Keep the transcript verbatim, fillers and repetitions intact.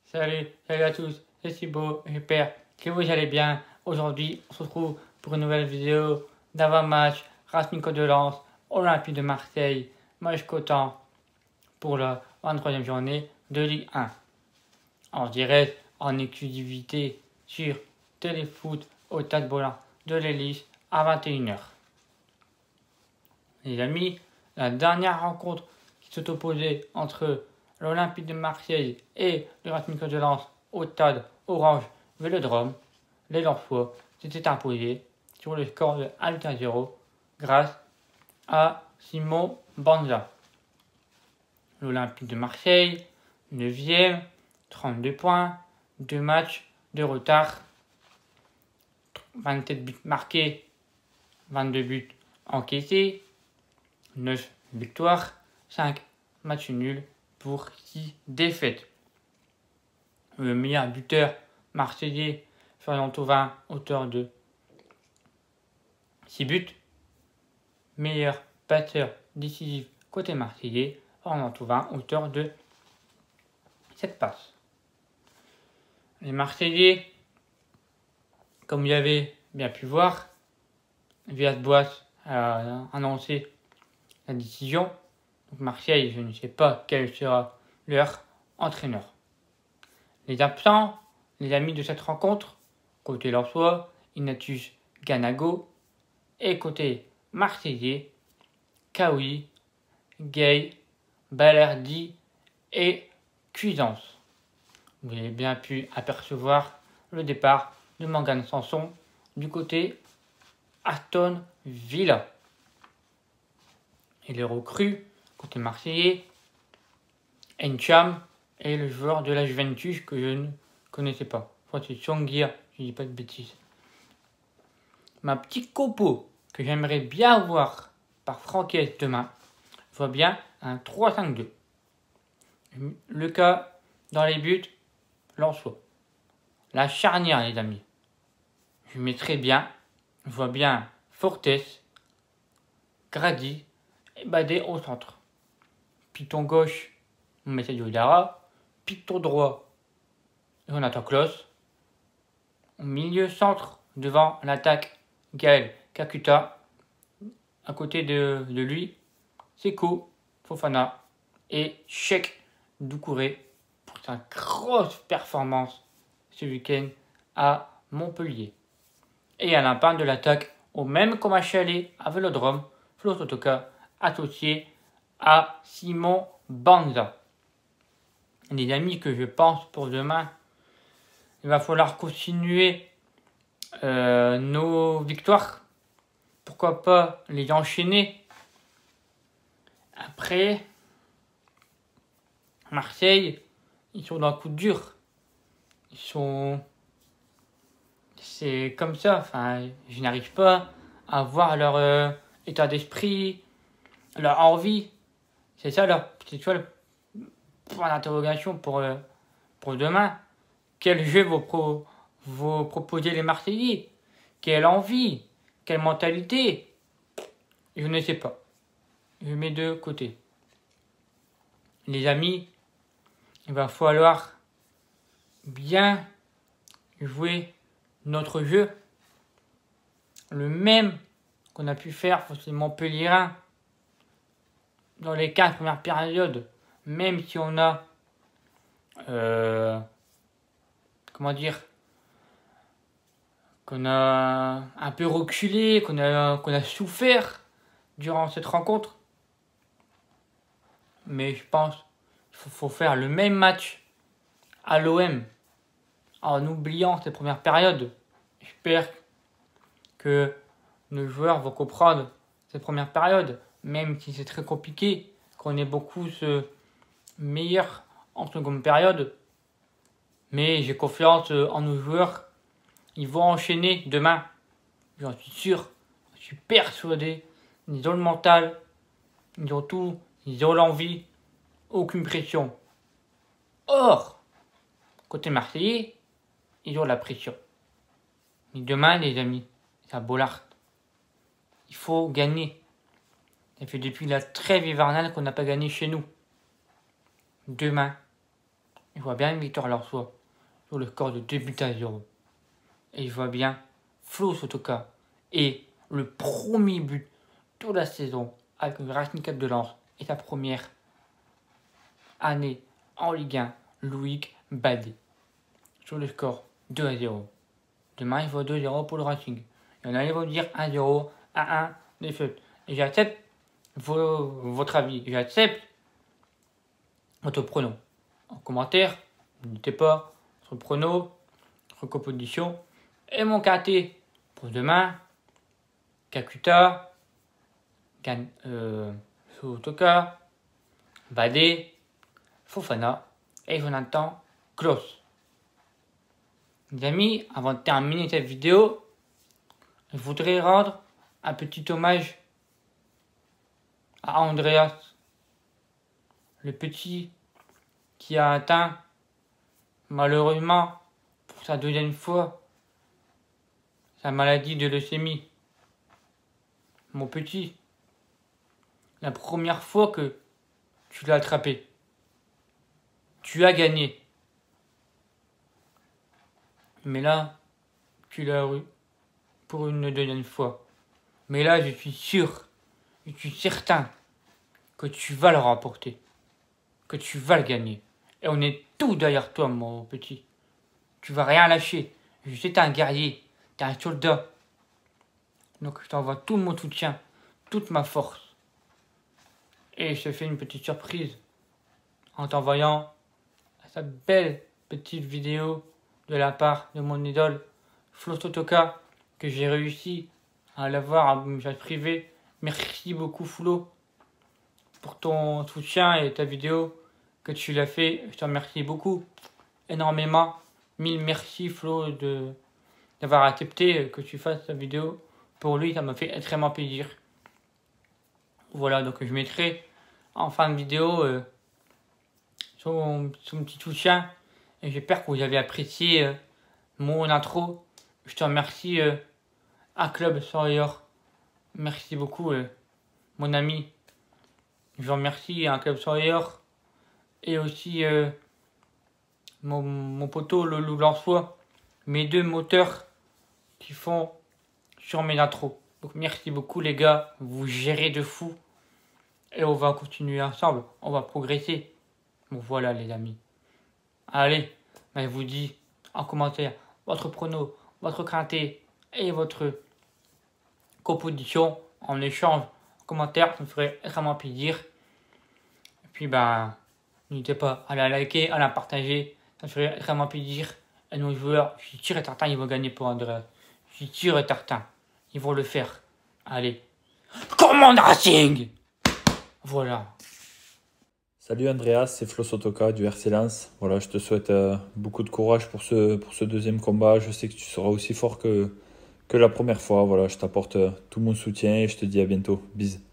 Salut, salut à tous, c'est Thibaut, j'espère que vous allez bien. Aujourd'hui, on se retrouve pour une nouvelle vidéo d'avant-match Racing Côte de Lens, Olympique de Marseille, match cotant pour la vingt-troisième journée de Ligue un. En direct, en exclusivité sur Téléfoot au Stade Bollard de l'Hélice à vingt et une heures. Les amis, la dernière rencontre qui s'est opposée entre l'Olympique de Marseille et le Racing Club de Lens au stade Orange Vélodrome, les Lensois s'étaient imposés sur le score de un but à zéro grâce à Simon Banza. L'Olympique de Marseille, neuvième, trente-deux points, deux matchs de retard, vingt-sept buts marqués, vingt-deux buts encaissés, neuf victoires, cinq matchs nuls pour six défaites. Le meilleur buteur marseillais, Florian Thauvin, auteur de six buts. Meilleur passeur décisif côté marseillais, Florian Thauvin, auteur de sept passes. Les Marseillais, comme vous avez bien pu voir, Villas-Boas a annoncé la décision. Donc Marseille, je ne sais pas quel sera leur entraîneur. Les absents, les amis de cette rencontre, côté Lensois, Ignatius Ganago, et côté Marseillais, Kaoui, Gay, Balerdi et Cuisance. Vous avez bien pu apercevoir le départ de Morgan Sanson du côté Aston Villa. Et les recrues, côté marseillais, Encham est le joueur de la Juventus que je ne connaissais pas. Je crois que c'est Songuia, je ne dis pas de bêtises. Ma petite compo que j'aimerais bien voir par Franquès demain, voit bien un trois cinq deux. Le cas dans les buts, Lensois. La charnière, les amis. Je mettrais bien, je vois bien Fortes, Grady et Badé au centre. Piton gauche, on mettait Diodara. Piton droit, Jonathan Klaus. Au milieu centre, devant l'attaque, Gaël Kakuta. À côté de, de lui, Seko, Fofana et Cheikh Doucouré pour sa grosse performance ce week-end à Montpellier. Et à l'impact de l'attaque, au même comme à Chalet, à Vélodrome, Flo Sotoka, associé à Simon Banza. Les amis, que je pense pour demain, il va falloir continuer euh, nos victoires. Pourquoi pas les enchaîner. Après, Marseille, ils sont dans un coup dur. Ils sont... C'est comme ça. Enfin, je n'arrive pas à voir leur euh, état d'esprit, leur envie. C'est ça, leur, c'est ça le point d'interrogation pour, euh, pour demain. Quel jeu vous, pro, vous proposez les Marseillais? Quelle envie? Quelle mentalité? Je ne sais pas. Je mets de côté. Les amis, il va falloir bien jouer notre jeu. Le même qu'on a pu faire face aux Montpellierins dans les quinze premières périodes. Même si on a... Euh, comment dire, qu'on a un peu reculé, qu'on a, qu'on a souffert durant cette rencontre. Mais je pense qu'il faut, faut faire le même match à l'O M en oubliant cette première période. J'espère que nos joueurs vont comprendre cette première période, même si c'est très compliqué, qu'on ait beaucoup ce meilleur en seconde période. Mais j'ai confiance en nos joueurs. Ils vont enchaîner demain. J'en suis sûr. Je suis persuadé. Ils ont le mental. Ils ont tout. Ils ont l'envie. Aucune pression. Or, côté Marseillais, ils ont la pression. Mais demain, les amis, c'est à Bollard. Il faut gagner. Ça fait depuis la trêve hivernale qu'on n'a pas gagné chez nous. Demain, Je vois bien une victoire Lensois sur le score de deux buts à zéro. Et je vois bien Flo Sotoka et le premier but de la saison avec le Racing Club de Lens et sa première année en Ligue un, Loïc Badé, sur le score deux à zéro. Demain, il faut deux zéro pour le Racing. Il y en a qui vont dire un zéro, un un, défaite. Et j'accepte vos, votre avis, j'accepte votre pronom. En commentaire, n'hésitez pas, votre pronom, votre composition et mon K T pour demain. Kakuta, Gan, euh, Sotoka, Badé, Fofana et Jonathan Klaus. Les amis, avant de terminer cette vidéo, je voudrais rendre un petit hommage à Andreas, le petit qui a atteint malheureusement pour sa deuxième fois sa maladie de leucémie. Mon petit, la première fois que tu l'as attrapé, tu as gagné. Mais là, tu l'as eu pour une deuxième fois. Mais là, je suis sûr, je suis certain que tu vas le remporter, que tu vas le gagner. Et on est tout derrière toi, mon petit. Tu vas rien lâcher. Je sais, t'es un guerrier, t'es un soldat. Donc, je t'envoie tout mon soutien, toute ma force. Et je te fais une petite surprise en t'envoyant sa belle petite vidéo de la part de mon idole Flo Sotoka, que j'ai réussi à l'avoir en message privé. Merci beaucoup Flo pour ton soutien et ta vidéo que tu l'as fait. Je te remercie beaucoup, énormément. Mille merci Flo de d'avoir accepté que tu fasses ta vidéo. Pour lui, ça m'a fait extrêmement plaisir. Voilà, donc je mettrai en fin de vidéo euh, son, son petit soutien. Et j'espère que vous avez apprécié euh, mon intro. Je te remercie euh, à Club Sawyer. Merci beaucoup, euh, mon ami. Je vous remercie à Club Sawyer. Et aussi euh, mon, mon poteau, le Loup Lensois. Mes deux moteurs qui font sur mes intros. Donc merci beaucoup les gars. Vous gérez de fou. Et on va continuer ensemble. On va progresser. Bon voilà les amis. Allez, ben, je vous dis en commentaire votre prono, votre quintet et votre composition en échange en commentaire. Ça me ferait extrêmement plaisir. Et puis ben, n'hésitez pas à la liker, à la partager. Ça me ferait extrêmement plaisir. Et nos joueurs, je suis sûr et certain, ils vont gagner pour Andreas. Je suis sûr et certain. Ils vont le faire. Allez. Commande Racing! Voilà. Salut Andreas, c'est Flo Sotoka du R C Lens. Voilà, je te souhaite euh, beaucoup de courage pour ce, pour ce deuxième combat. Je sais que tu seras aussi fort que, que la première fois. Voilà, je t'apporte euh, tout mon soutien et je te dis à bientôt. Bisous.